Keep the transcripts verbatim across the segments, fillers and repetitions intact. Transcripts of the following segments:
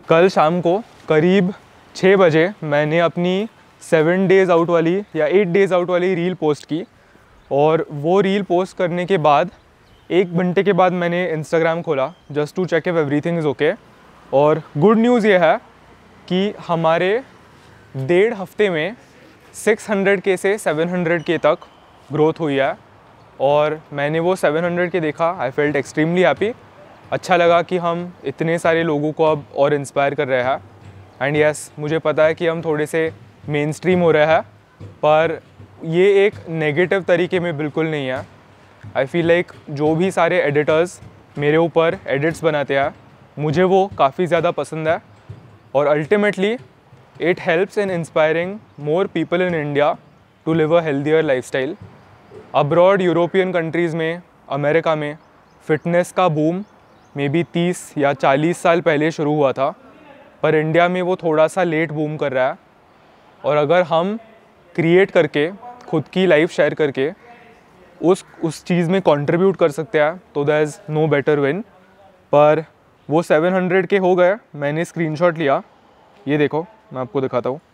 कल शाम को करीब छः बजे मैंने अपनी सेवन डेज़ आउट वाली या एट डेज़ आउट वाली रील पोस्ट की, और वो रील पोस्ट करने के बाद एक घंटे के बाद मैंने इंस्टाग्राम खोला just to check if everything is okay. और गुड न्यूज़ ये है कि हमारे डेढ़ हफ्ते में सिक्स हंड्रेड के से सेवन हंड्रेड के तक ग्रोथ हुई है, और मैंने वो सेवन हंड्रेड के देखा। I felt extremely happy. अच्छा लगा कि हम इतने सारे लोगों को अब और इंस्पायर कर रहे हैं। एंड यस, मुझे पता है कि हम थोड़े से मेन स्ट्रीम हो रहे हैं, पर ये एक नेगेटिव तरीके में बिल्कुल नहीं है। आई फील लाइक जो भी सारे एडिटर्स मेरे ऊपर एडिट्स बनाते हैं, मुझे वो काफ़ी ज़्यादा पसंद है, और ultimately it helps in inspiring more people in India to live a healthier lifestyle. Abroad European countries में, अमेरिका में फ़िटनेस का बूम मे बी तीस या चालीस साल पहले शुरू हुआ था, पर इंडिया में वो थोड़ा सा लेट बूम कर रहा है। और अगर हम क्रिएट करके खुद की लाइफ शेयर करके उस उस चीज़ में कंट्रीब्यूट कर सकते हैं तो there is no better win. पर वो सेवन हंड्रेड के हो गए। मैंने स्क्रीनशॉट लिया, ये देखो मैं आपको दिखाता हूँ।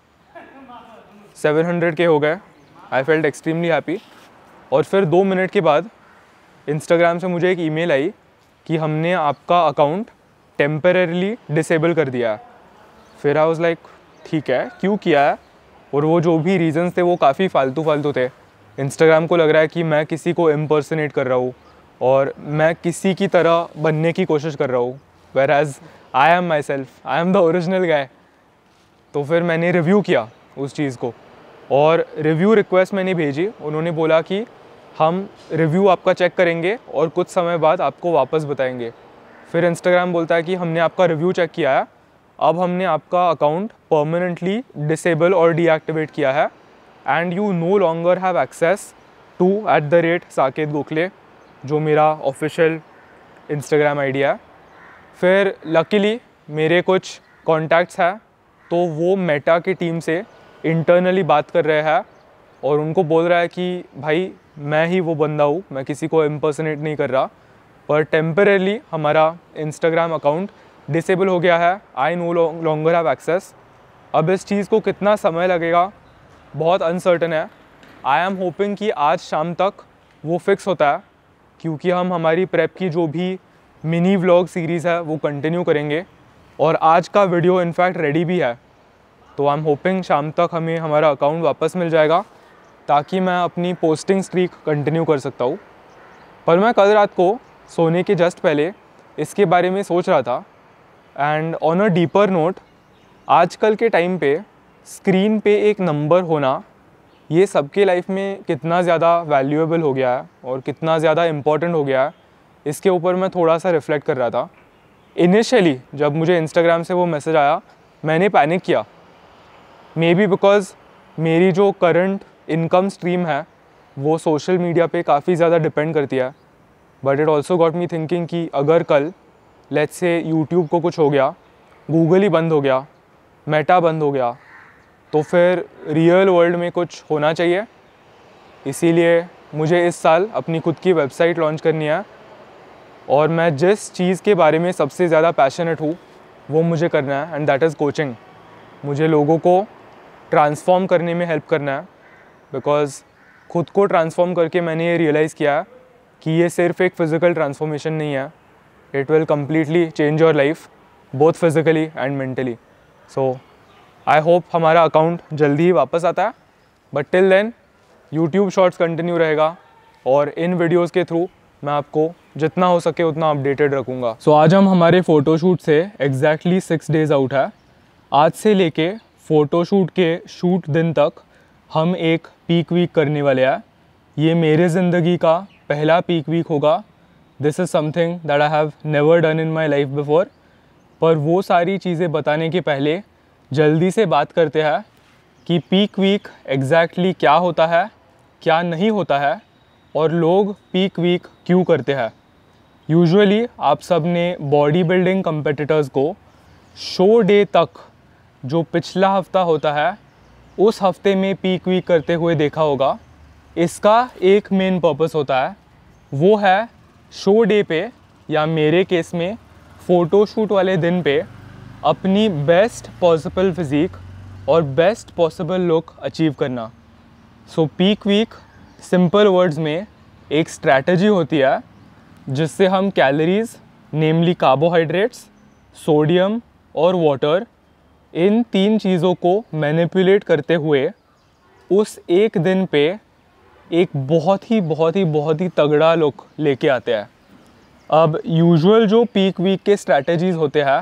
सेवन हंड्रेड के हो गए। I felt extremely happy. और फिर दो मिनट के बाद इंस्टाग्राम से मुझे एक ईमेल आई कि हमने आपका अकाउंट टेम्परेरीली डिसेबल कर दिया है। फिर आई वाज लाइक ठीक है, क्यों किया है? और वो जो भी रीज़न्स थे वो काफ़ी फालतू फालतू थे। इंस्टाग्राम को लग रहा है कि मैं किसी को इम्पर्सनेट कर रहा हूँ और मैं किसी की तरह बनने की कोशिश कर रहा हूँ, whereas I am myself, I am the original guy. तो फिर मैंने रिव्यू किया उस चीज़ को, और रिव्यू रिक्वेस्ट मैंने भेजी। उन्होंने बोला कि हम रिव्यू आपका चेक करेंगे और कुछ समय बाद आपको वापस बताएंगे। फिर इंस्टाग्राम बोलता है कि हमने आपका रिव्यू चेक किया है, अब हमने आपका अकाउंट परमानेंटली डिसेबल और डीएक्टिवेट किया है, and you no longer have access to at the rate Saket Gokhale, जो मेरा ऑफिशियल इंस्टाग्राम आईडी है। फिर लकीली मेरे कुछ कॉन्टैक्ट्स हैं, तो वो मेटा की टीम से इंटरनली बात कर रहे हैं और उनको बोल रहा है कि भाई मैं ही वो बंदा हूँ, मैं किसी को इम्पर्सनेट नहीं कर रहा, पर टेम्परेली हमारा इंस्टाग्राम अकाउंट डिसेबल हो गया है। I no longer have access. अब इस चीज़ को कितना समय लगेगा बहुत अनसर्टन है। आई एम होपिंग कि आज शाम तक वो फिक्स होता है, क्योंकि हम हमारी प्रेप की जो भी मिनी व्लॉग सीरीज़ है वो कंटिन्यू करेंगे, और आज का वीडियो इनफैक्ट रेडी भी है। तो आई एम होपिंग शाम तक हमें हमारा अकाउंट वापस मिल जाएगा, ताकि मैं अपनी पोस्टिंग स्ट्रीक कंटिन्यू कर सकता हूँ। पर मैं कल रात को सोने के जस्ट पहले इसके बारे में सोच रहा था, and on a deeper note, आजकल के टाइम पे स्क्रीन पे एक नंबर होना ये सबके लाइफ में कितना ज़्यादा वैल्यूएबल हो गया है और कितना ज़्यादा इम्पॉर्टेंट हो गया है, इसके ऊपर मैं थोड़ा सा रिफ़्लेक्ट कर रहा था। इनिशियली जब मुझे इंस्टाग्राम से वो मैसेज आया, मैंने पैनिक किया, मे बी बिकॉज़ मेरी जो करंट इनकम स्ट्रीम है वो सोशल मीडिया पे काफ़ी ज़्यादा डिपेंड करती है। But it also got me thinking कि अगर कल लेट्स से यूट्यूब को कुछ हो गया, गूगल ही बंद हो गया, मेटा बंद हो गया, तो फिर रियल वर्ल्ड में कुछ होना चाहिए। इसीलिए मुझे इस साल अपनी खुद की वेबसाइट लॉन्च करनी है, और मैं जिस चीज़ के बारे में सबसे ज़्यादा पैशनेट हूँ वो मुझे करना है, एंड दैट इज़ कोचिंग। मुझे लोगों को ट्रांसफॉर्म करने में हेल्प करना है, बिकॉज़ खुद को ट्रांसफॉर्म करके मैंने ये रियलाइज़ किया है कि ये सिर्फ एक फ़िज़िकल ट्रांसफॉर्मेशन नहीं है, it will completely change your life both physically and mentally. So I hope हमारा अकाउंट जल्दी ही वापस आता है, but till then YouTube shorts continue रहेगा, और इन वीडियोज़ के थ्रू मैं आपको जितना हो सके उतना अपडेटेड रखूँगा। सो so, आज हम हमारे फ़ोटोशूट से एग्जैक्टली सिक्स डेज़ आउट है। आज से लेके फ़ोटोशूट के शूट दिन तक हम एक पीक वीक करने वाले हैं। ये मेरे ज़िंदगी का पहला पीक वीक होगा। This is something that I have never done in my life before. पर वो सारी चीज़ें बताने के पहले जल्दी से बात करते हैं कि पीक वीक एग्जैक्टली क्या होता है, क्या नहीं होता है, और लोग पीक वीक क्यों करते हैं। यूजुअली आप सब ने बॉडी बिल्डिंग कंपेटिटर्स को शो डे तक जो पिछला हफ्ता होता है उस हफ्ते में पीक वीक करते हुए देखा होगा। इसका एक मेन पर्पस होता है, वो है शो डे पे या मेरे केस में फ़ोटोशूट वाले दिन पे अपनी बेस्ट पॉसिबल फिज़िक और बेस्ट पॉसिबल लुक अचीव करना। So peak week simple words में एक स्ट्रैटेजी होती है जिससे हम कैलोरीज नेमली कार्बोहाइड्रेट्स, सोडियम और वाटर, इन तीन चीज़ों को मैनिपुलेट करते हुए उस एक दिन पे एक बहुत ही बहुत ही बहुत ही तगड़ा लुक लेके आते हैं। अब यूजुअल जो पीक वीक के स्ट्रैटेजीज़ होते हैं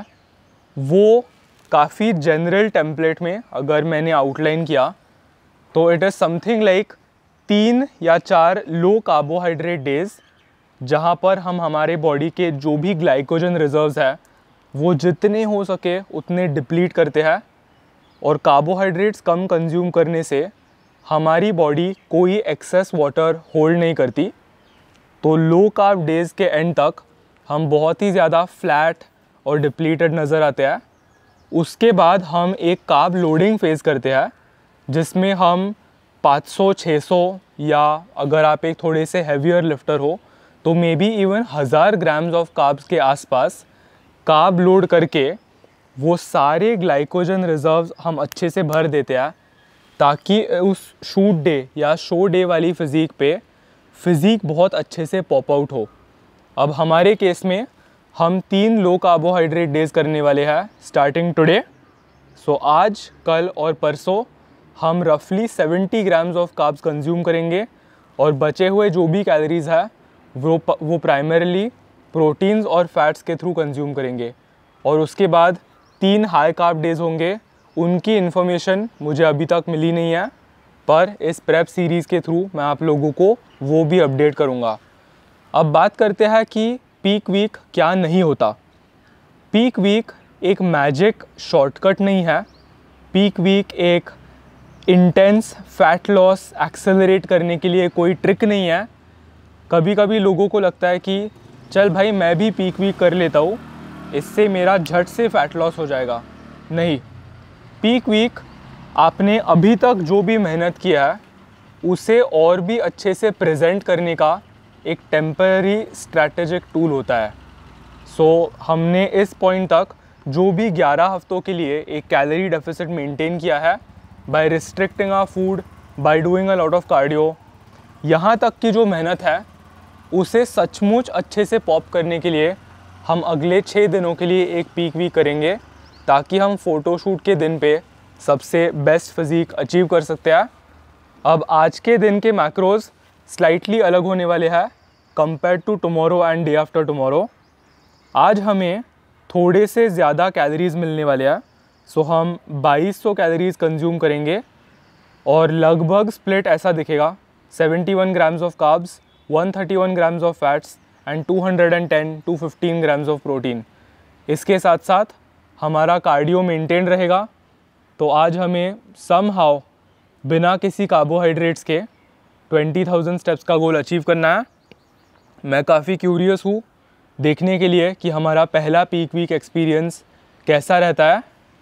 वो काफ़ी जनरल टेम्पलेट में अगर मैंने आउटलाइन किया तो इट इज़ समथिंग लाइक तीन या चार लो कार्बोहाइड्रेट डेज़ जहाँ पर हम हमारे बॉडी के जो भी ग्लाइकोजन रिजर्व्स है वो जितने हो सके उतने डिप्लीट करते हैं, और कार्बोहाइड्रेट्स कम कंज्यूम करने से हमारी बॉडी कोई एक्सेस वाटर होल्ड नहीं करती। तो लो कार्ब डेज़ के एंड तक हम बहुत ही ज़्यादा फ्लैट और डिप्लीटेड नज़र आते हैं। उसके बाद हम एक कार्ब लोडिंग फेज़ करते हैं जिसमें हम पाँच सौ छह सौ या अगर आप एक थोड़े से हैवियर लिफ्टर हो तो मे बी इवन हज़ार ग्राम्स ऑफ कार्ब्स के आसपास कार्ब लोड करके वो सारे ग्लाइकोजन रिजर्व्स हम अच्छे से भर देते हैं ताकि उस शूट डे या शो डे वाली फ़िज़ीक पे फ़िज़ीक बहुत अच्छे से पॉप आउट हो। अब हमारे केस में हम तीन लो कार्बोहाइड्रेट डेज़ करने वाले हैं स्टार्टिंग टुडे। सो आज, कल और परसों हम रफली सत्तर ग्राम्स ऑफ कार्ब्स कंज्यूम करेंगे और बचे हुए जो भी कैलोरीज़ है वो वो प्राइमरीली प्रोटीन्स और फैट्स के थ्रू कंज्यूम करेंगे। और उसके बाद तीन हाई कार्ब डेज़ होंगे, उनकी इन्फॉर्मेशन मुझे अभी तक मिली नहीं है, पर इस प्रेप सीरीज़ के थ्रू मैं आप लोगों को वो भी अपडेट करूँगा। अब बात करते हैं कि पीक वीक क्या नहीं होता। पीक वीक एक मैजिक शॉर्टकट नहीं है। पीक वीक एक इंटेंस फैट लॉस एक्सेलरेट करने के लिए कोई ट्रिक नहीं है। कभी कभी लोगों को लगता है कि चल भाई मैं भी पीक वीक कर लेता हूँ, इससे मेरा झट से फैट लॉस हो जाएगा। नहीं, पीक वीक आपने अभी तक जो भी मेहनत किया है उसे और भी अच्छे से प्रेजेंट करने का एक टेम्पररी स्ट्रैटेजिक टूल होता है। सो so, हमने इस पॉइंट तक जो भी ग्यारह हफ्तों के लिए एक कैलोरी डेफिसिट मेंटेन किया है by restricting our food, by doing a lot of cardio, यहाँ तक की जो मेहनत है उसे सचमुच अच्छे से पॉप करने के लिए हम अगले छः दिनों के लिए एक पीक वीक करेंगे ताकि हम फ़ोटोशूट के दिन पे सबसे बेस्ट फिज़ीक अचीव कर सकते हैं। अब आज के दिन के मैक्रोज स्लाइटली अलग होने वाले हैं compare to tomorrow and day after tomorrow. आज हमें थोड़े से ज़्यादा कैलोरीज़ मिलने वाले हैं। सो हम बाईस सौ कैलोरीज़ कंज्यूम करेंगे और लगभग स्प्लिट ऐसा दिखेगा, इकहत्तर ग्राम्स ऑफ कार्ब्स, एक सौ इकतीस ग्राम्स ऑफ फैट्स एंड दो सौ दस टू पंद्रह ग्राम्स ऑफ प्रोटीन। इसके साथ साथ हमारा कार्डियो मेंटेन रहेगा। तो आज हमें समहाउ बिना किसी कार्बोहाइड्रेट्स के बीस हज़ार स्टेप्स का गोल अचीव करना है। मैं काफ़ी क्यूरियस हूँ देखने के लिए कि हमारा पहला पीक वीक एक्सपीरियंस कैसा रहता है।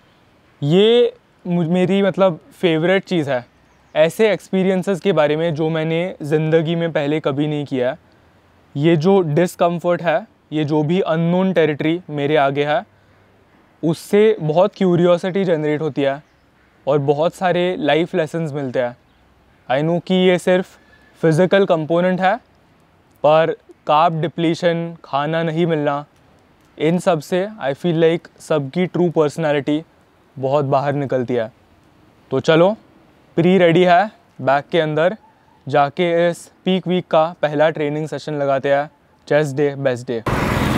ये मेरी मतलब फेवरेट चीज़ है, ऐसे एक्सपीरियंसेस के बारे में जो मैंने ज़िंदगी में पहले कभी नहीं किया है। ये जो डिस्कम्फर्ट है, ये जो भी अननोन टेरिटरी मेरे आगे है, उससे बहुत क्यूरियोसिटी जनरेट होती है और बहुत सारे लाइफ लेसन्स मिलते हैं। आई नो कि ये सिर्फ फिज़िकल कंपोनेंट है, पर कार्ब डिप्लीशन, खाना नहीं मिलना, इन सब से आई फील लाइक सबकी ट्रू पर्सनालिटी बहुत बाहर निकलती है। तो चलो, प्री रेडी है बैग के अंदर, जाके इस पीक वीक का पहला ट्रेनिंग सेशन लगाते हैं। Chest day best day.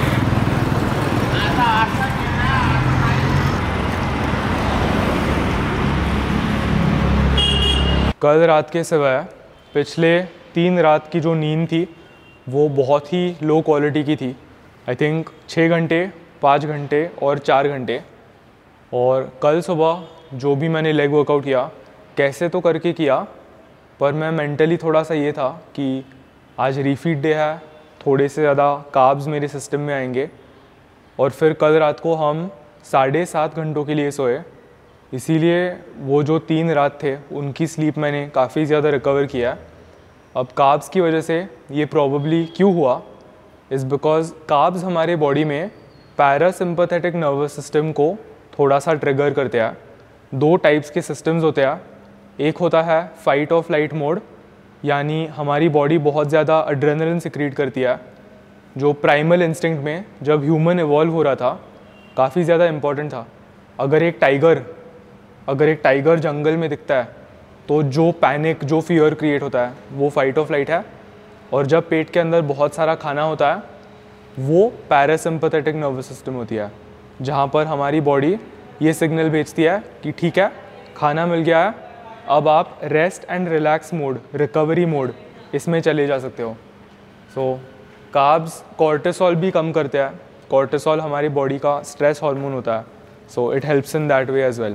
कल रात के सिवाय पिछले तीन रात की जो नींद थी वो बहुत ही लो क्वालिटी की थी। आई थिंक छः घंटे, पाँच घंटे और चार घंटे। और कल सुबह जो भी मैंने लेग वर्कआउट किया, कैसे तो करके किया, पर मैं मेंटली थोड़ा सा ये था कि आज रीफीड डे है, थोड़े से ज़्यादा कार्ब्स मेरे सिस्टम में आएंगे। और फिर कल रात को हम साढ़े सात घंटों के लिए सोए, इसीलिए वो जो तीन रात थे उनकी स्लीप मैंने काफ़ी ज़्यादा रिकवर किया। अब कार्ब्स की वजह से ये प्रॉबेबली क्यों हुआ, इज़ बिकॉज कार्ब्स हमारे बॉडी में पैरासिम्पैथेटिक नर्वस सिस्टम को थोड़ा सा ट्रिगर करते हैं। दो टाइप्स के सिस्टम्स होते हैं, एक होता है फाइट और फ्लाइट मोड, यानी हमारी बॉडी बहुत ज़्यादा एड्रेनलिन सिक्रीट करती है, जो प्राइमल इंस्टिंक्ट में जब ह्यूमन इवॉल्व हो रहा था काफ़ी ज़्यादा इम्पॉर्टेंट था। अगर एक टाइगर अगर एक टाइगर जंगल में दिखता है तो जो पैनिक, जो फियर क्रिएट होता है वो फाइट और फ्लाइट है, और जब पेट के अंदर बहुत सारा खाना होता है वो पैरासिम्पैथेटिक नर्वस सिस्टम होती है, जहाँ पर हमारी बॉडी ये सिग्नल भेजती है कि ठीक है, खाना मिल गया है, अब आप rest and relax mode, recovery mode, इसमें चले जा सकते हो। सो कार्ब्स कॉर्टिसोल भी कम करते हैं। कॉर्टिसोल हमारी बॉडी का स्ट्रेस हार्मोन होता है, so it helps in that way as well.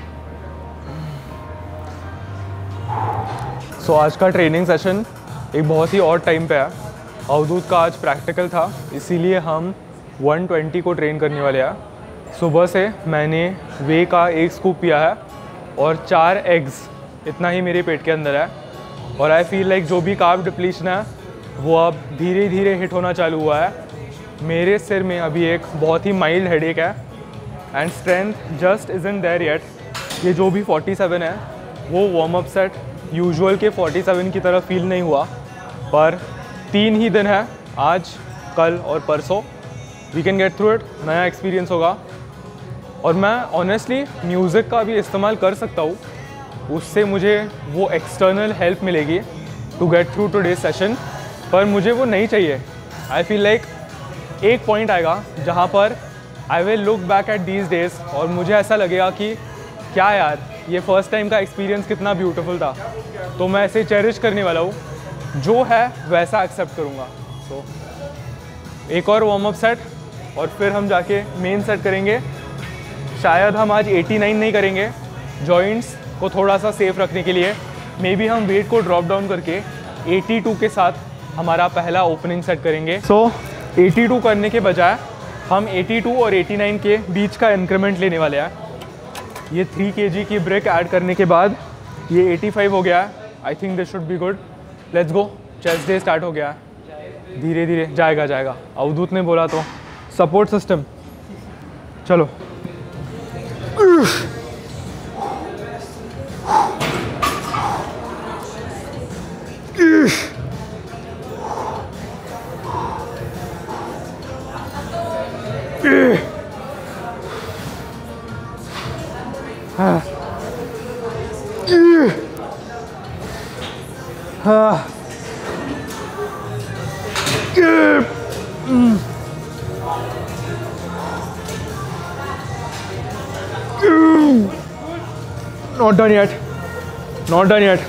So आज का ट्रेनिंग सेशन एक बहुत ही और टाइम पे है। अवधूत का आज प्रैक्टिकल था, इसीलिए हम एक सौ बीस को ट्रेन करने वाले हैं। सुबह से मैंने वे का एक स्कूप पिया है और चार एग्स, इतना ही मेरे पेट के अंदर है, और आई फील लाइक जो भी कार्ब डिप्लीशन है वो अब धीरे धीरे हिट होना चालू हुआ है। मेरे सिर में अभी एक बहुत ही माइल्ड हेडेक है and strength just isn't there yet. ये जो भी सैंतालीस है वो वार्म अप सेट यूजुअल के सैंतालीस की तरह फील नहीं हुआ, पर तीन ही दिन है, आज, कल और परसों। We can get through it, नया एक्सपीरियंस होगा। और मैं ऑनेस्टली म्यूज़िक का भी इस्तेमाल कर सकता हूँ, उससे मुझे वो एक्सटर्नल हेल्प मिलेगी to get through today session, पर मुझे वो नहीं चाहिए। आई फील लाइक एक पॉइंट आएगा जहाँ पर I will look back at these days और मुझे ऐसा लगेगा कि क्या यार, ये फर्स्ट टाइम का एक्सपीरियंस कितना ब्यूटीफुल था। तो मैं ऐसे चेरिश करने वाला हूँ, जो है वैसा एक्सेप्ट करूँगा। सो so, एक और वार्म अप सेट और फिर हम जाके मेन सेट करेंगे। शायद हम आज नवासी नहीं करेंगे, जॉइंट्स को थोड़ा सा सेफ रखने के लिए मे बी हम वेट को ड्रॉप डाउन करके बयासी के साथ हमारा पहला ओपनिंग सेट करेंगे। सो so, बयासी करने के बजाय हम बयासी और नवासी के बीच का इंक्रीमेंट लेने वाले हैं। ये थ्री केजी की ब्रेक ऐड करने के बाद ये पचासी हो गया है। I think this should be good. Let's go. Chest day start हो गया है, धीरे धीरे जाएगा जाएगा अवधूत ने बोला तो। सपोर्ट सिस्टम, चलो। हाँ हाँ Not done yet. Not done yet.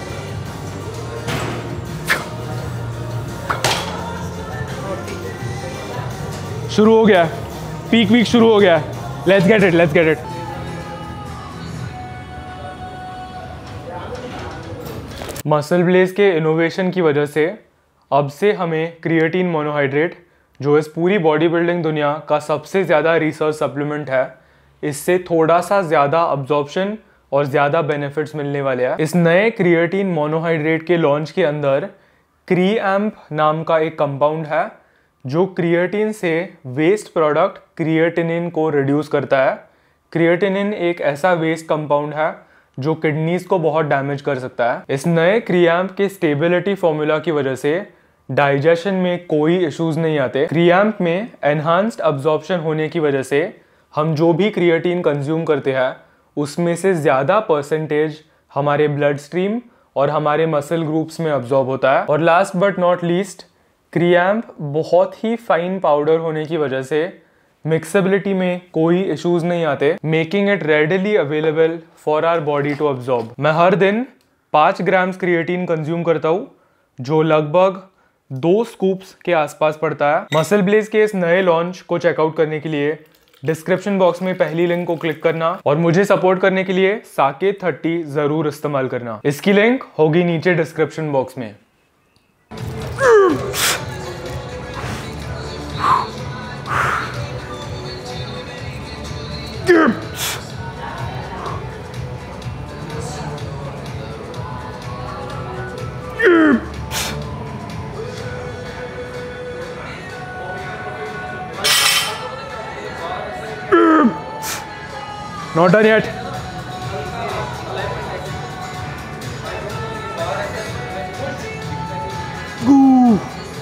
शुरू हो गया, पीक वीक शुरू हो गया। Let's get it. Let's get it. Muscle blaze के इनोवेशन की वजह से अब से हमें क्रिएटिन मोनोहाइड्रेट, जो इस पूरी बॉडी बिल्डिंग दुनिया का सबसे ज़्यादा रिसर्च सप्लीमेंट है, इससे थोड़ा सा ज़्यादा अब्जॉर्प्शन और ज़्यादा बेनिफिट्स मिलने वाले हैं। इस नए क्रिएटिन मोनोहाइड्रेट के लॉन्च के अंदर क्रीएम्प नाम का एक कंपाउंड है जो क्रिएटिन से वेस्ट प्रोडक्ट क्रिएटिनिन को रिड्यूस करता है। क्रिएटिनिन एक ऐसा वेस्ट कंपाउंड है जो किडनीज को बहुत डैमेज कर सकता है। इस नए क्रीएम्प के स्टेबिलिटी फॉर्मूला की वजह से डाइजेशन में कोई इश्यूज नहीं आते। क्रीएम्प में एनहांस्ड अब्जॉर्प्शन होने की वजह से हम जो भी क्रिएटिन कंज्यूम करते हैं उसमें से ज़्यादा परसेंटेज हमारे ब्लड स्ट्रीम और हमारे मसल ग्रुप्स में अब्जॉर्ब होता है। और last but not least, CreAMP बहुत ही फाइन पाउडर होने की वजह से मिक्सेबिलिटी में कोई इश्यूज नहीं आते, making it readily available for our body to absorb. मैं हर दिन पाँच ग्राम्स क्रिएटिन कंज्यूम करता हूँ, जो लगभग दो स्कूप्स के आसपास पड़ता है। मसल ब्लेज के इस नए लॉन्च को चेकआउट करने के लिए डिस्क्रिप्शन बॉक्स में पहली लिंक को क्लिक करना और मुझे सपोर्ट करने के लिए साकेत तीस जरूर इस्तेमाल करना। इसकी लिंक होगी नीचे डिस्क्रिप्शन बॉक्स में। Not done yet. Goo.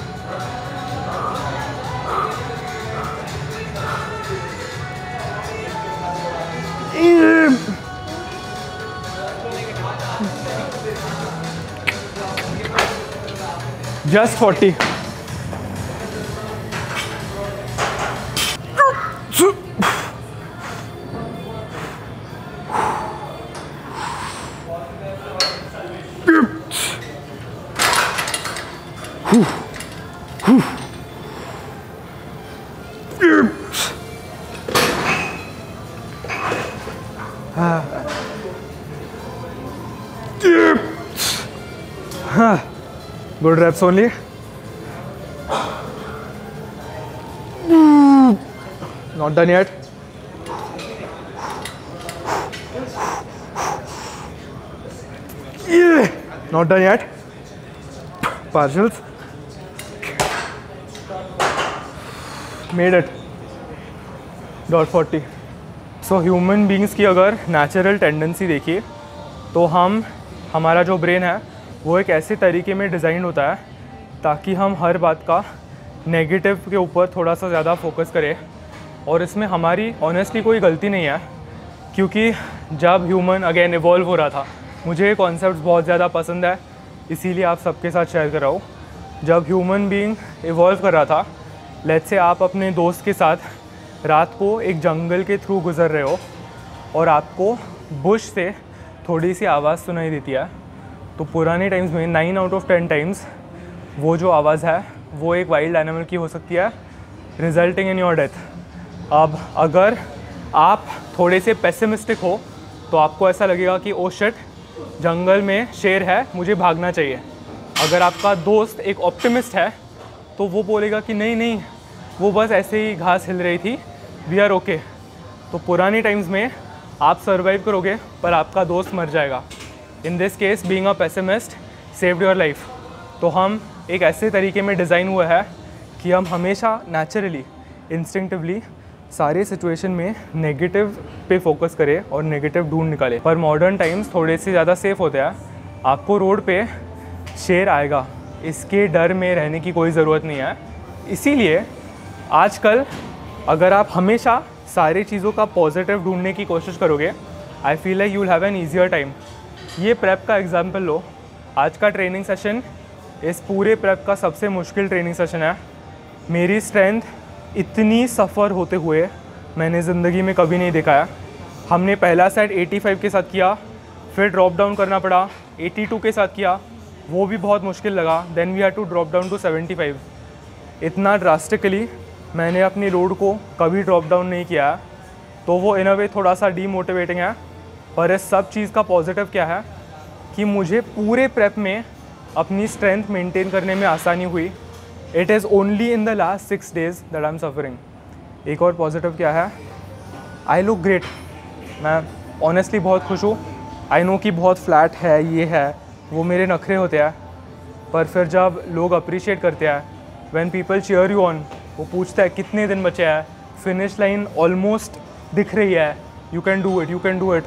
Just forty. Good reps only. Not done yet. Yeah. Not done yet. Partials. Made it. Dot forty. So human beings की अगर नेचुरल टेंडेंसी देखिए तो हम हमारा जो ब्रेन है वो एक ऐसे तरीके में डिज़ाइन होता है ताकि हम हर बात का नेगेटिव के ऊपर थोड़ा सा ज़्यादा फोकस करें। और इसमें हमारी ऑनेस्टली कोई गलती नहीं है, क्योंकि जब ह्यूमन अगेन इवॉल्व हो रहा था, मुझे ये कॉन्सेप्ट बहुत ज़्यादा पसंद है इसीलिए आप सबके साथ शेयर कर रहा हूँ। जब ह्यूमन बीइंग इवॉल्व कर रहा था, लेट्स से आप अपने दोस्त के साथ रात को एक जंगल के थ्रू गुज़र रहे हो और आपको बुश से थोड़ी सी आवाज़ सुनाई देती है, तो पुराने टाइम्स में nine out of ten times वो जो आवाज़ है वो एक वाइल्ड एनिमल की हो सकती है, रिजल्टिंग इन योर डेथ। अब अगर आप थोड़े से पेसिमिस्टिक हो तो आपको ऐसा लगेगा कि ओ शिट, जंगल में शेर है, मुझे भागना चाहिए। अगर आपका दोस्त एक ऑप्टिमिस्ट है तो वो बोलेगा कि नहीं नहीं, वो बस ऐसे ही घास हिल रही थी, वी आर ओके। तो पुराने टाइम्स में आप सर्वाइव करोगे पर आपका दोस्त मर जाएगा। In this case being a pessimist saved your life. तो हम एक ऐसे तरीके में डिज़ाइन हुआ है कि हम हमेशा नेचुरली इंस्टिंक्टिवली सारे सिचुएशन में नेगेटिव पे फोकस करें और नेगेटिव ढूंढ निकालें। पर मॉडर्न टाइम्स थोड़े से ज़्यादा सेफ होते हैं। आपको रोड पे शेर आएगा, इसके डर में रहने की कोई ज़रूरत नहीं है। इसीलिए आजकल अगर आप हमेशा सारी चीज़ों का पॉजिटिव ढूंढने की कोशिश करोगे, I feel like you will have an easier time. ये प्रेप का एग्जाम्पल लो। आज का ट्रेनिंग सेशन इस पूरे प्रेप का सबसे मुश्किल ट्रेनिंग सेशन है। मेरी स्ट्रेंथ इतनी सफ़र होते हुए मैंने ज़िंदगी में कभी नहीं देखा है। हमने पहला सेट पचासी के साथ किया, फिर ड्रॉप डाउन करना पड़ा, बयासी के साथ किया, वो भी बहुत मुश्किल लगा। Then we had to drop down to पचहत्तर। इतना ड्रास्टिकली मैंने अपनी लोड को कभी ड्रॉप डाउन नहीं किया है, तो वो इन अ वे थोड़ा सा डीमोटिवेटिंग है। पर इस सब चीज़ का पॉजिटिव क्या है कि मुझे पूरे प्रेप में अपनी स्ट्रेंथ मेंटेन करने में आसानी हुई। It is only in the last six days that I am suffering. एक और पॉजिटिव क्या है, आई लुक ग्रेट। मैं ऑनेस्टली बहुत खुश हूँ। आई नो कि बहुत फ्लैट है, ये है वो मेरे नखरे होते हैं, पर फिर जब लोग अप्रिशिएट करते हैं, when people cheer you on, वो पूछता है कितने दिन बचे हैं, फिनिश लाइन ऑलमोस्ट दिख रही है, you can do it, you can do it.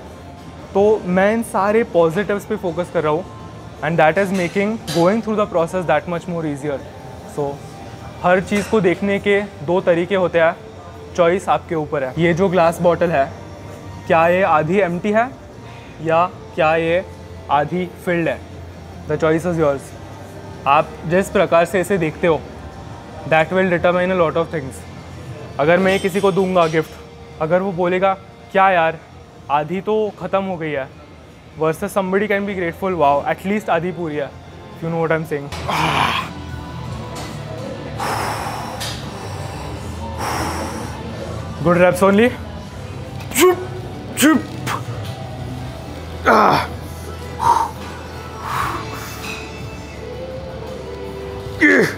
तो मैं इन सारे पॉजिटिव्स पे फोकस कर रहा हूँ and that is making going through the process that much more easier. So हर चीज़ को देखने के दो तरीके होते हैं, चॉइस आपके ऊपर है। ये जो ग्लास बॉटल है, क्या ये आधी एम्प्टी है या क्या ये आधी फिल्ड है? The choice is yours. आप जिस प्रकार से इसे देखते हो that will determine a lot of things. अगर मैं किसी को दूंगा गिफ्ट, अगर वो बोलेगा क्या यार आधी तो ख़त्म हो गई है, versus somebody can be grateful, wow at least आधी पूरी है। You know what I am saying. Good reps only. Chup, chup. Ah. Yes.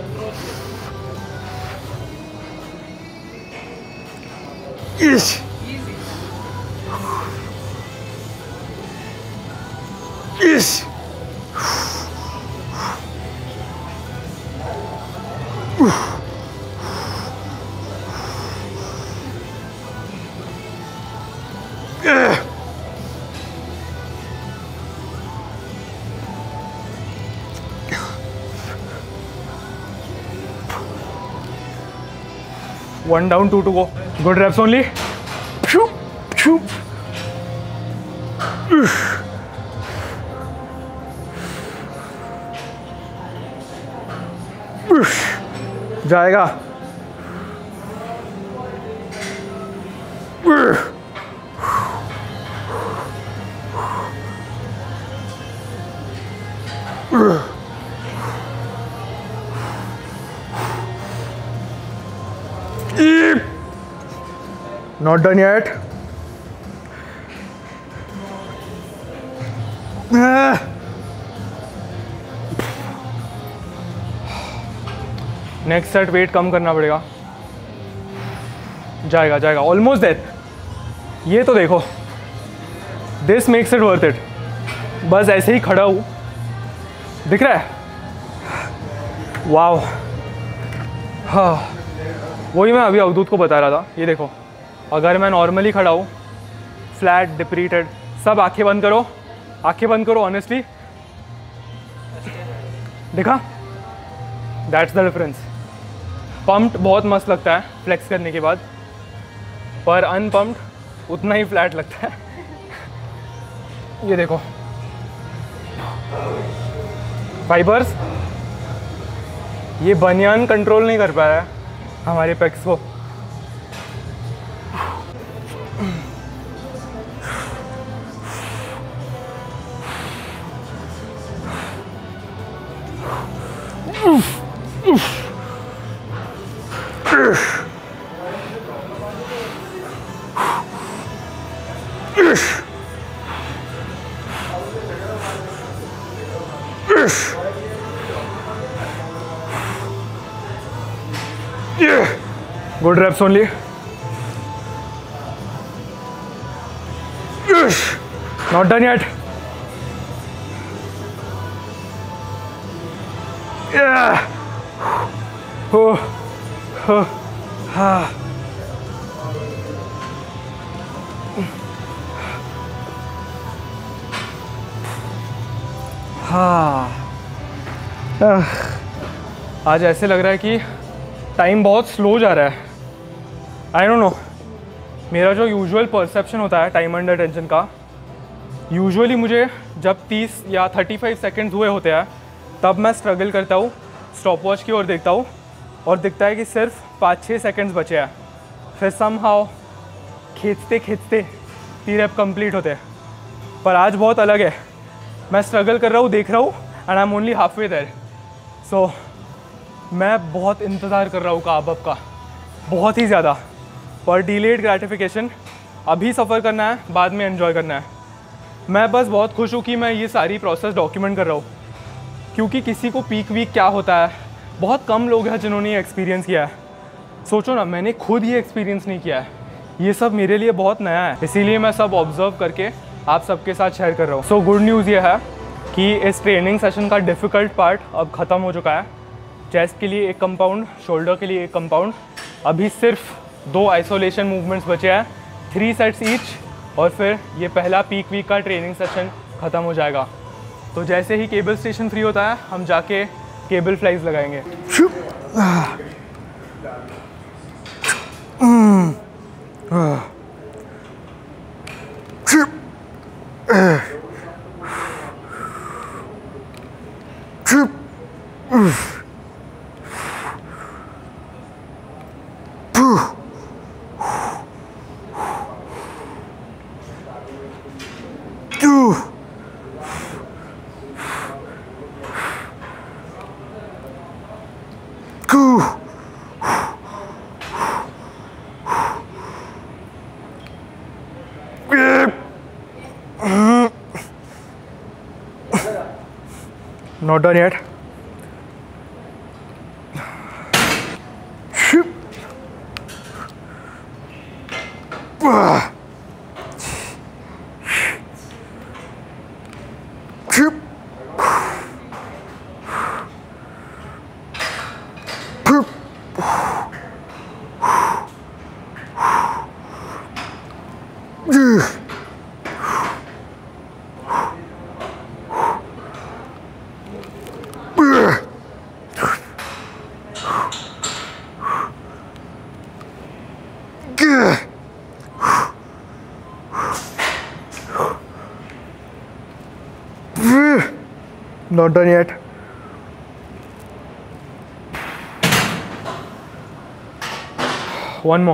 Yes. One down, two to go. Good reps only. Phew, phew. जाएगा. Not done yet. Next set weight कम करना पड़ेगा. जाएगा जाएगा almost there. ये तो देखो, this makes it worth it. बस ऐसे ही खड़ा हूँ, दिख रहा है. वाओ. हाँ, वही मैं अभी अवधूत को बता रहा था. ये देखो, अगर मैं नॉर्मली खड़ा हूँ, फ्लैट डिप्रीटेड, सब आंखें बंद करो, आंखें बंद करो. ऑनेस्टली देखा, दैट्स द डिफरेंस. पम्प्ड बहुत मस्त लगता है फ्लेक्स करने के बाद, पर अनपम्प्ड उतना ही फ्लैट लगता है. ये देखो फाइबर्स, ये बनियान कंट्रोल नहीं कर पाया है हमारे पेक्स को. Good reps only. Not done yet. Yeah. Oh. Oh. Ah. हाँ. आज ऐसे लग रहा है कि टाइम बहुत स्लो जा रहा है. आई डोंट नो, मेरा जो यूजुअल परसेप्शन होता है टाइम अंडर टेंशन का, यूजुअली मुझे जब तीस या पैंतीस सेकंड्स हुए होते हैं तब मैं स्ट्रगल करता हूँ, स्टॉप वॉच की ओर देखता हूँ और दिखता है कि सिर्फ पाँच छः सेकंड्स बचे हैं. फिर समहाउ खींचते खींचते तीन रैप कंप्लीट होते हैं. पर आज बहुत अलग है. मैं स्ट्रगल कर रहा हूँ, देख रहा हूँ, and I am only half way there. So मैं बहुत इंतज़ार कर रहा हूँ काब अप का, बहुत ही ज़्यादा. पर डिलेड ग्रेटिफिकेशन, अभी सफ़र करना है, बाद में एंजॉय करना है. मैं बस बहुत खुश हूँ कि मैं ये सारी प्रोसेस डॉक्यूमेंट कर रहा हूँ, क्योंकि किसी को पीक वीक क्या होता है बहुत कम लोग हैं जिन्होंने ये एक्सपीरियंस किया है. सोचो ना, मैंने खुद ये एक्सपीरियंस नहीं किया है. ये सब मेरे लिए बहुत नया है, इसीलिए मैं सब ऑब्जर्व करके आप सबके साथ शेयर कर रहा हूँ. सो गुड न्यूज़ ये है कि इस ट्रेनिंग सेशन का डिफ़िकल्ट पार्ट अब ख़त्म हो चुका है. चेस्ट के लिए एक कंपाउंड, शोल्डर के लिए एक कंपाउंड. अभी सिर्फ दो आइसोलेशन मूवमेंट्स बचे हैं, थ्री सेट्स ईच, और फिर ये पहला पीक वीक का ट्रेनिंग सेशन ख़त्म हो जाएगा. तो जैसे ही केबल स्टेशन फ्री होता है, हम जाके केबल फ्लाइज लगाएंगे. Not done yet. Not done yet. One more.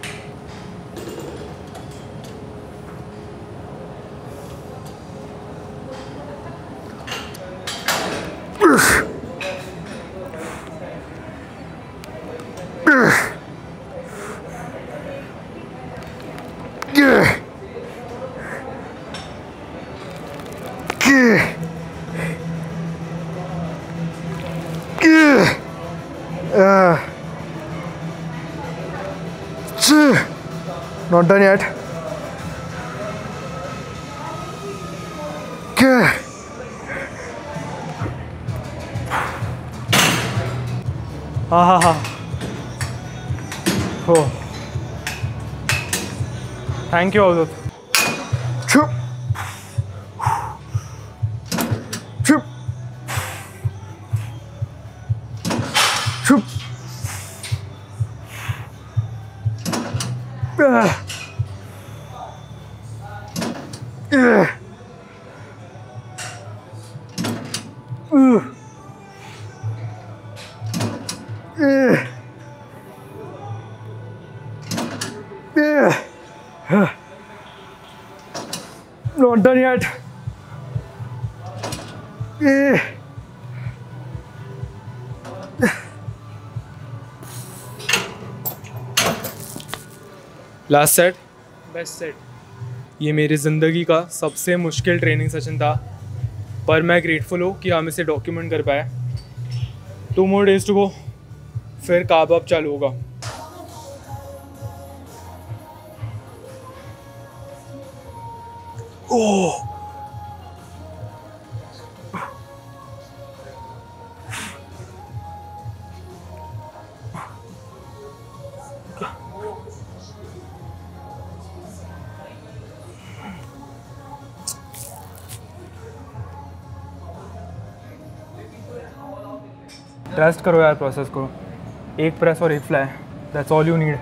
Not done yet. Ha ha ha. Oh. Thank you, Avadut. Chup. Chup. Chup. Ah. Uh. Uh. Uh. Uh. Not done yet. Uh. Last set, best set. ये मेरी ज़िंदगी का सबसे मुश्किल training session था, पर मैं grateful हूँ कि हम इसे डॉक्यूमेंट कर पाए। Two more days to go, फिर कार्ब अप चालू होगा। ओह ट्रस्ट करो यार प्रोसेस को। एक प्रेस और एक fly, that's all you need.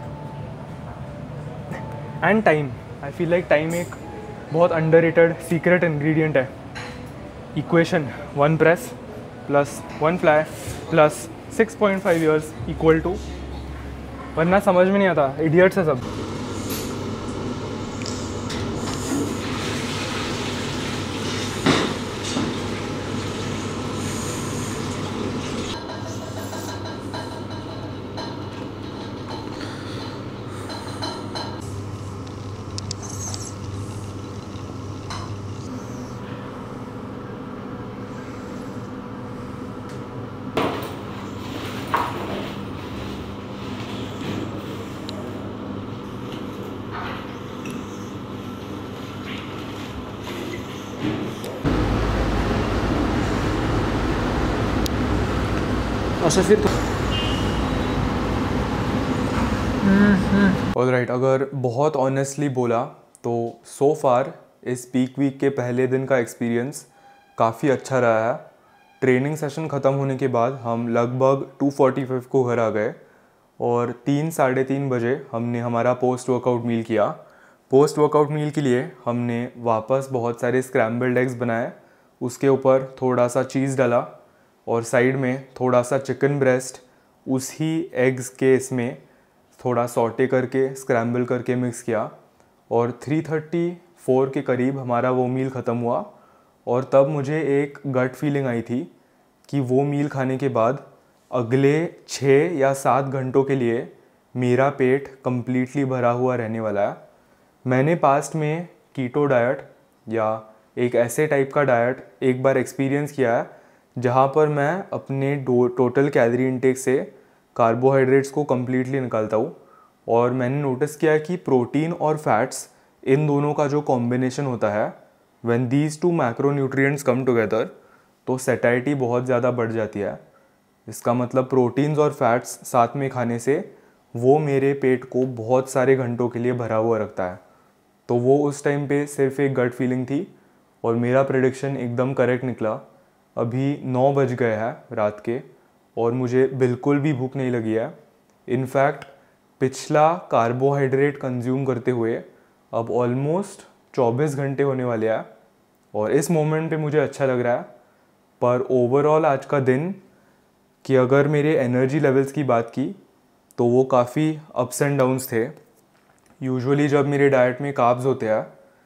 And time, I feel like time एक बहुत अंडररेटेड सीक्रेट इंग्रेडिएंट है। Equation one press plus one fly plus six point five years equal to, वरना समझ में नहीं आता, इडियट्स है सब। ऑलराइट, अगर बहुत ऑनेस्टली बोला तो सो फार इस पीक वीक के पहले दिन का एक्सपीरियंस काफ़ी अच्छा रहा है। ट्रेनिंग सेशन ख़त्म होने के बाद हम लगभग टू फोर्टी फाइव को घर आ गए और तीन साढ़े तीन बजे हमने हमारा पोस्ट वर्कआउट मील किया। पोस्ट वर्कआउट मील के लिए हमने वापस बहुत सारे स्क्रैम्बल्ड एग्स बनाए, उसके ऊपर थोड़ा सा चीज़ डाला और साइड में थोड़ा सा चिकन ब्रेस्ट उसी एग्स के इसमें थोड़ा सॉटे करके स्क्रैम्बल करके मिक्स किया और थ्री थर्टी फोर के करीब हमारा वो मील ख़त्म हुआ। और तब मुझे एक गट फीलिंग आई थी कि वो मील खाने के बाद अगले छः या सात घंटों के लिए मेरा पेट कम्प्लीटली भरा हुआ रहने वाला है। मैंने पास्ट में कीटो डाइट या एक ऐसे टाइप का डाइट एक बार एक्सपीरियंस किया है जहाँ पर मैं अपने टोटल कैलोरी इनटेक से कार्बोहाइड्रेट्स को कम्प्लीटली निकालता हूँ और मैंने नोटिस किया कि प्रोटीन और फैट्स इन दोनों का जो कॉम्बिनेशन होता है, when these two macronutrients come together, तो सेटाइटी बहुत ज़्यादा बढ़ जाती है। इसका मतलब प्रोटीन्स और फैट्स साथ में खाने से वो मेरे पेट को बहुत सारे घंटों के लिए भरा हुआ रखता है। तो वो उस टाइम पे सिर्फ एक गट फीलिंग थी और मेरा प्रेडिक्शन एकदम करेक्ट निकला। अभी नौ बज गए हैं रात के और मुझे बिल्कुल भी भूख नहीं लगी है। इनफैक्ट पिछला कार्बोहाइड्रेट कंज्यूम करते हुए अब ऑलमोस्ट चौबीस घंटे होने वाले हैं और इस मोमेंट पे मुझे अच्छा लग रहा है। पर ओवरऑल आज का दिन कि अगर मेरे एनर्जी लेवल्स की बात की तो वो काफ़ी अप्स एंड डाउन्स थे। यूजुअली जब मेरे डाइट में कार्ब्स होते हैं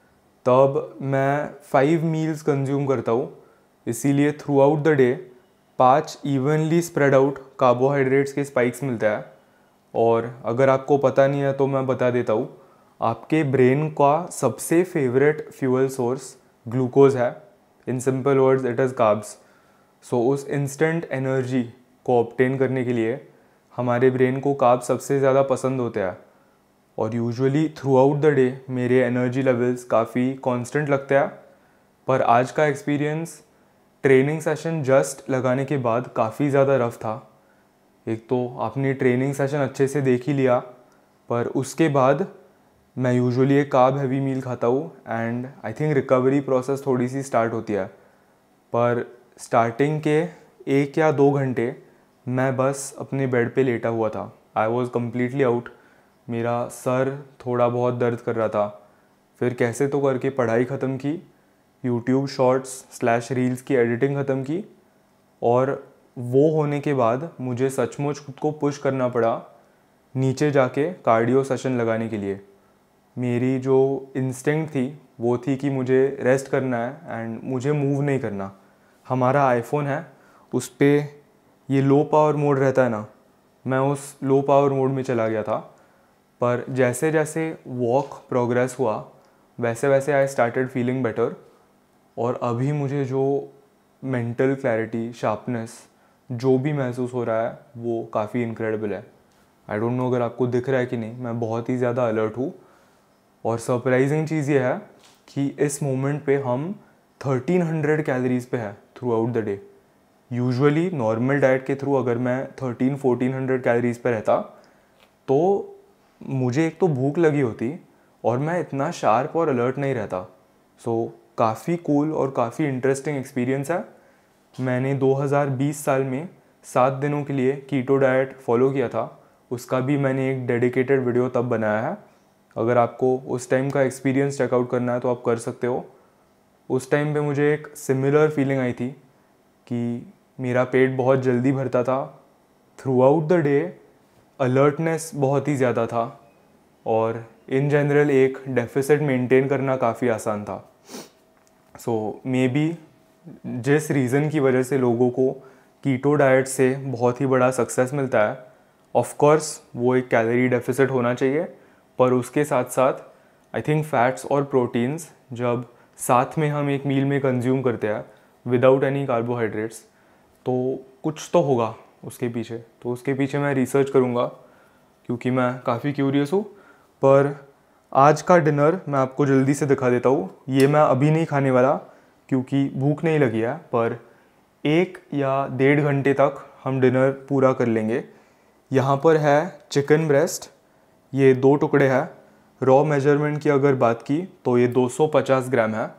तब मैं फाइव मील्स कंज्यूम करता हूँ, इसीलिए थ्रू आउट द डे पाँच इवनली स्प्रेड आउट कार्बोहाइड्रेट्स के स्पाइक्स मिलते हैं। और अगर आपको पता नहीं है तो मैं बता देता हूँ, आपके ब्रेन का सबसे फेवरेट फ्यूल सोर्स ग्लूकोज है। In simple words it is carbs. So उस इंस्टेंट एनर्जी को ऑब्टेन करने के लिए हमारे ब्रेन को कार्ब्स सबसे ज़्यादा पसंद होते हैं। और usually throughout the day मेरे एनर्जी लेवल्स काफ़ी कांस्टेंट लगते हैं। पर आज का एक्सपीरियंस ट्रेनिंग सेशन जस्ट लगाने के बाद काफ़ी ज़्यादा रफ था। एक तो आपने ट्रेनिंग सेशन अच्छे से देख ही लिया, पर उसके बाद मैं यूजुअली एक कार्ब हैवी मील खाता हूँ and I think recovery process थोड़ी सी स्टार्ट होती है। पर स्टार्टिंग के एक या दो घंटे मैं बस अपने बेड पे लेटा हुआ था। I was completely out. मेरा सर थोड़ा बहुत दर्द कर रहा था। फिर कैसे तो करके पढ़ाई ख़त्म की, यूट्यूब शॉर्ट्स स्लैश रील्स की एडिटिंग ख़त्म की, और वो होने के बाद मुझे सचमुच खुद को पुश करना पड़ा नीचे जाके कार्डियो सेशन लगाने के लिए। मेरी जो इंस्टिंक्ट थी वो थी कि मुझे रेस्ट करना है एंड मुझे मूव नहीं करना। हमारा आईफोन है, उस पर ये लो पावर मोड रहता है ना, मैं उस लो पावर मोड में चला गया था। पर जैसे जैसे वॉक प्रोग्रेस हुआ वैसे वैसे आई स्टार्टेड फीलिंग बेटर। और अभी मुझे जो मेंटल क्लैरिटी, शार्पनेस जो भी महसूस हो रहा है वो काफ़ी इनक्रेडिबल है। आई डोंट नो अगर आपको दिख रहा है कि नहीं, मैं बहुत ही ज़्यादा अलर्ट हूँ। और सरप्राइजिंग चीज़ ये है कि इस मोमेंट पे हम थर्टीन हंड्रेड कैलोरीज पे है throughout the day. Usually normal diet के थ्रू अगर मैं थर्टीन फोर्टीन हंड्रेड कैलोरीज पे रहता तो मुझे एक तो भूख लगी होती और मैं इतना शार्प और अलर्ट नहीं रहता। सो so, काफ़ी कूल और काफ़ी इंटरेस्टिंग एक्सपीरियंस है। मैंने दो हज़ार बीस साल में सात दिनों के लिए कीटो डाइट फॉलो किया था, उसका भी मैंने एक डेडिकेटेड वीडियो तब बनाया है। अगर आपको उस टाइम का एक्सपीरियंस चेकआउट करना है तो आप कर सकते हो। उस टाइम पे मुझे एक सिमिलर फीलिंग आई थी कि मेरा पेट बहुत जल्दी भरता था, throughout the day alertness बहुत ही ज़्यादा था, और इन जनरल एक डेफिसिट मेंटेन करना काफ़ी आसान था। सो मे बी जिस रीज़न की वजह से लोगों को कीटो डाइट से बहुत ही बड़ा सक्सेस मिलता है, ऑफ कोर्स वो एक कैलोरी डेफिसिट होना चाहिए, पर उसके साथ साथ आई थिंक फैट्स और प्रोटीन्स जब साथ में हम एक मील में कंज्यूम करते हैं विदाउट एनी कार्बोहाइड्रेट्स, तो कुछ तो होगा उसके पीछे। तो उसके पीछे मैं रिसर्च करूँगा क्योंकि मैं काफ़ी क्यूरियस हूँ। पर आज का डिनर मैं आपको जल्दी से दिखा देता हूँ। ये मैं अभी नहीं खाने वाला क्योंकि भूख नहीं लगी है, पर एक या डेढ़ घंटे तक हम डिनर पूरा कर लेंगे। यहाँ पर है चिकन ब्रेस्ट, ये दो टुकड़े हैं। रॉ मेजरमेंट की अगर बात की तो ये दो सौ पचास ग्राम है।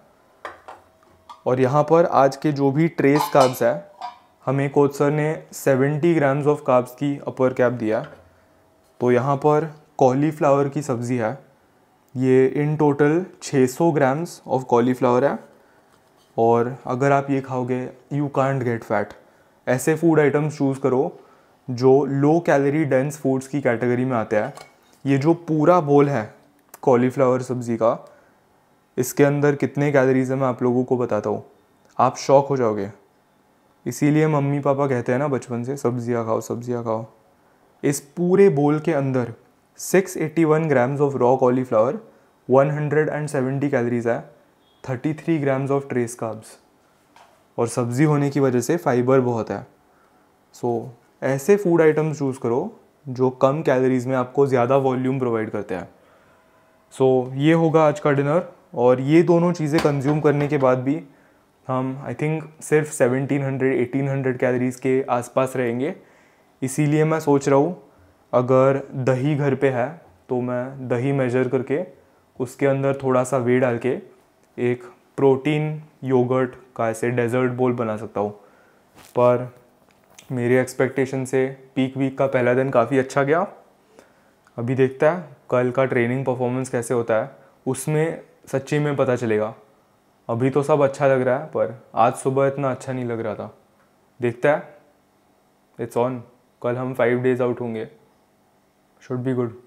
और यहाँ पर आज के जो भी ट्रेस कार्ब्स है, हमें कोच सर ने सत्तर ग्राम्स ऑफ कार्ब्स की अपर कैप दिया। तो यहाँ पर कॉलीफ्लावर की सब्ज़ी है, ये इन टोटल छह सौ ग्राम्स ऑफ कॉलीफ्लावर है। और अगर आप ये खाओगे यू कांट गेट फैट। ऐसे फूड आइटम्स चूज़ करो जो लो कैलोरी डेंस फूड्स की कैटेगरी में आते हैं। ये जो पूरा बोल है कॉलीफ्लावर सब्ज़ी का, इसके अंदर कितने कैलोरीज है मैं आप लोगों को बताता हूँ, आप शॉक हो जाओगे। इसीलिए मम्मी पापा कहते हैं ना बचपन से, सब्जियाँ खाओ सब्जियाँ खाओ। इस पूरे बोल के अंदर छह सौ इक्यासी ग्राम्स ऑफ रॉ कॉलीफ्लावर, एक सौ सत्तर कैलोरीज है, तैंतीस ग्राम्स ऑफ ट्रेस कार्ब्स, और सब्ज़ी होने की वजह से फाइबर बहुत है। सो so, ऐसे फूड आइटम्स चूज़ करो जो कम कैलोरीज में आपको ज़्यादा वॉल्यूम प्रोवाइड करते हैं। सो so, ये होगा आज का डिनर। और ये दोनों चीज़ें कंज्यूम करने के बाद भी हम आई थिंक सिर्फ सत्रह सौ अठारह सौ कैलोरीज के आसपास रहेंगे। इसीलिए मैं सोच रहा हूँ अगर दही घर पे है तो मैं दही मेजर करके उसके अंदर थोड़ा सा वे डाल के एक प्रोटीन योगर्ट का ऐसे डेजर्ट बोल बना सकता हूँ। पर मेरे एक्सपेक्टेशन से पीक वीक का पहला दिन काफ़ी अच्छा गया। अभी देखता है कल का ट्रेनिंग परफॉर्मेंस कैसे होता है, उसमें सच्ची में पता चलेगा। अभी तो सब अच्छा लग रहा है, पर आज सुबह इतना अच्छा नहीं लग रहा था। देखता है, इट्स ऑन। कल हम फाइव डेज आउट होंगे, शुड बी गुड।